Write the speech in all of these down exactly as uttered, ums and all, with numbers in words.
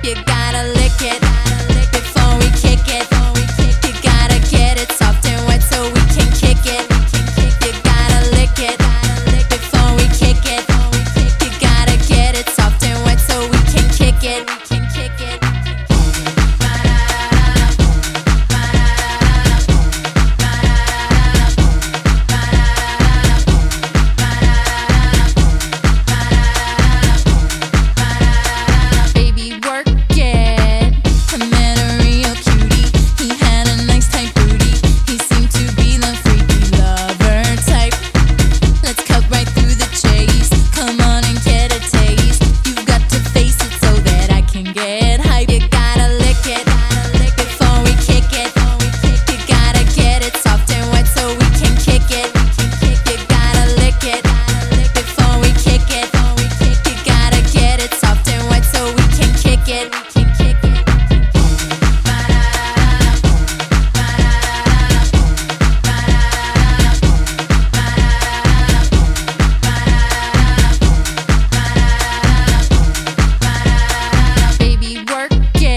You gotta lick it before we kick it. You gotta get it soft and wet so we can kick it. You gotta lick it before we kick it. You gotta get it soft and wet so we can kick it. Baby, work it.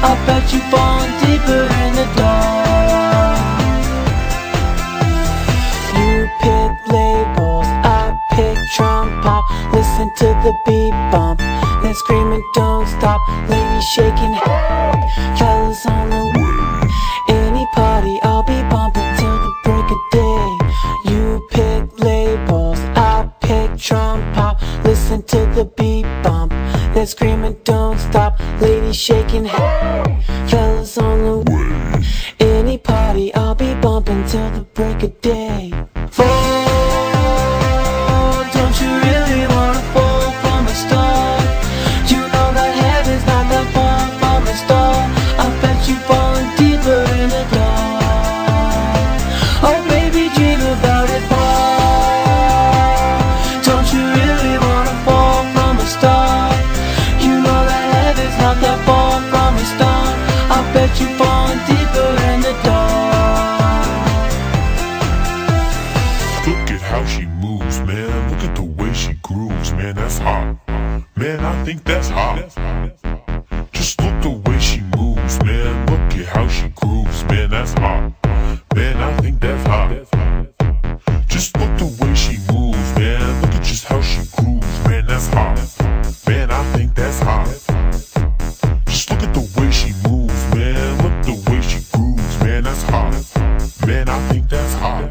I bet you falling deeper in the dark. You pick labels, I pick trump pop. Listen to the beat bump, then screaming don't stop. Ladies shaking head, fellas on the way. Any party I'll be bumping till the break of day. You pick labels, I pick trump pop. Listen to the beat bump, then screaming don't stop. Ladies shaking head, fellas on the way. Any party I'll be bumping till the break of day. Fall, don't you really wanna fall from a star? You know that heaven's not that far from a star. I bet you falling deeper in the dark. Oh baby, dream about it. Fall, don't you really wanna fall from a star? You know that heaven's not that far from a star. I bet you falling deeper in the dark. Look at how she moves, man. Look at the way she grooves, man. That's hot. Man, I think that's hot. Just look the way she moves, man. Look at how she grooves, man. That's hot. Man, I think that's hot. Just look the way she moves, man. Look at just how she grooves, man. That's hot. Man, I think that's hot. Just look at the way she moves, man. Look the way she grooves, man. That's hot. Man, I think that's hot.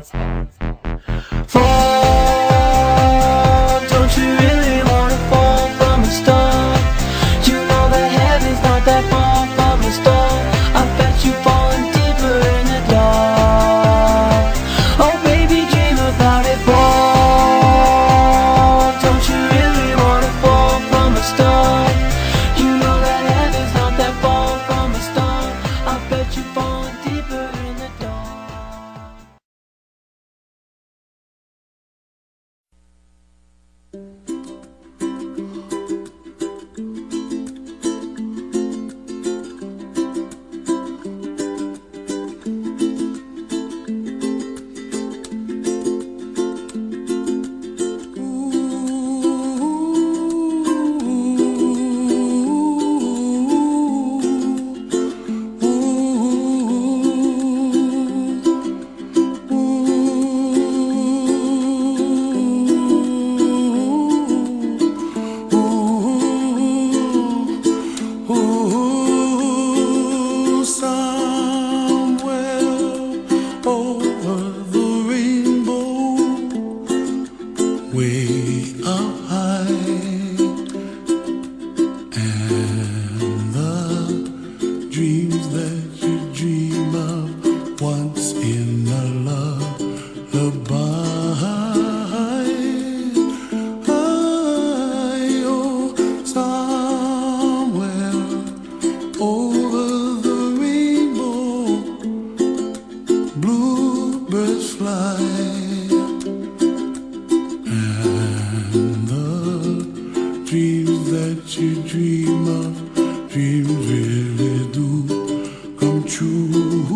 Fall, don't you really wanna fall from a star? You know that heaven's not that far from a star. I bet you falling deeper in the dark. Oh baby, dream about it. Fall, don't you really wanna fall from a star? You know that heaven's not that far from a star. I bet you falling deeper in the dark. Ooh, somewhere over the rainbow, way up high, and the dreams that you dream of once in a lullaby. Oh, somewhere over the rainbow, bluebirds fly, and the dreams that you dream of, dreams really do come true.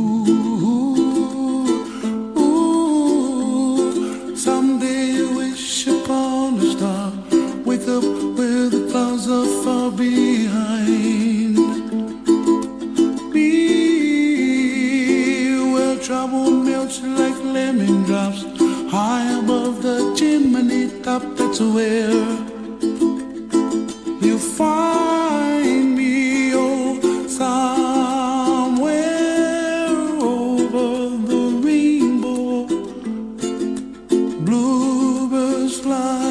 Ooh, someday you wish upon a star, wake up where the clouds are far behind. Be where trouble melts like lemon drops, high above the chimney top. That's where you find me. Oh, somewhere over the rainbow, bluebirds fly.